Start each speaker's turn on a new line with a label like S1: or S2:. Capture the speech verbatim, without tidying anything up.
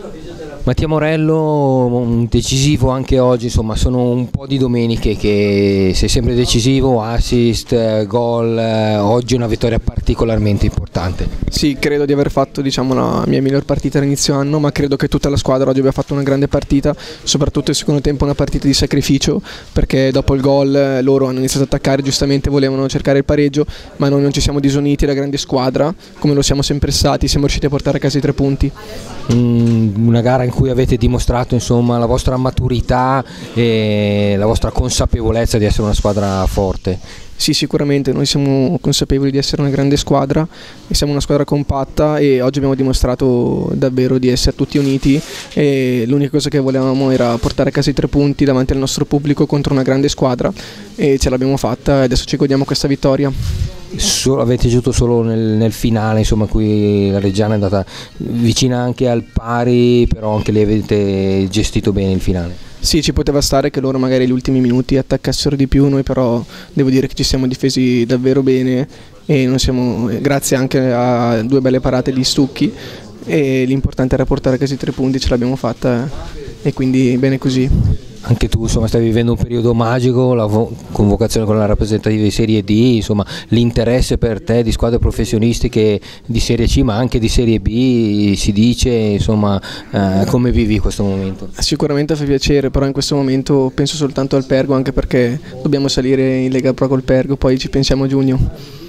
S1: Mattia Morello, decisivo anche oggi, insomma sono un po' di domeniche che sei sempre decisivo, assist, gol, oggi una vittoria particolarmente importante.
S2: Sì, credo di aver fatto, diciamo, la mia miglior partita all'inizio anno, ma credo che tutta la squadra oggi abbia fatto una grande partita, soprattutto il secondo tempo una partita di sacrificio, perché dopo il gol loro hanno iniziato ad attaccare, giustamente volevano cercare il pareggio, ma noi non ci siamo disuniti, la grande squadra, come lo siamo sempre stati, siamo riusciti a portare a casa i tre punti.
S1: Mm, una gara in cui avete dimostrato insomma la vostra maturità e la vostra consapevolezza di essere una squadra forte.
S2: Sì, sicuramente noi siamo consapevoli di essere una grande squadra e siamo una squadra compatta, e oggi abbiamo dimostrato davvero di essere tutti uniti, e l'unica cosa che volevamo era portare a casa i tre punti davanti al nostro pubblico contro una grande squadra, e ce l'abbiamo fatta e adesso ci godiamo questa vittoria.
S1: Solo, avete giocato solo nel, nel finale, insomma, qui la Reggiana è andata vicina anche al pari, però anche lì avete gestito bene il finale.
S2: Sì, ci poteva stare che loro magari gli ultimi minuti attaccassero di più, noi però devo dire che ci siamo difesi davvero bene, e non siamo, grazie anche a due belle parate di Stucchi, e l'importante era portare a casa i tre punti, ce l'abbiamo fatta e quindi bene così.
S1: Anche tu insomma stai vivendo un periodo magico, la convocazione con la rappresentativa di Serie D, insomma l'interesse per te di squadre professionistiche di Serie C ma anche di Serie B, si dice, insomma eh, come vivi questo momento?
S2: Sicuramente fa piacere, però in questo momento penso soltanto al Pergo, anche perché dobbiamo salire in Lega Pro col Pergo, poi ci pensiamo a giugno.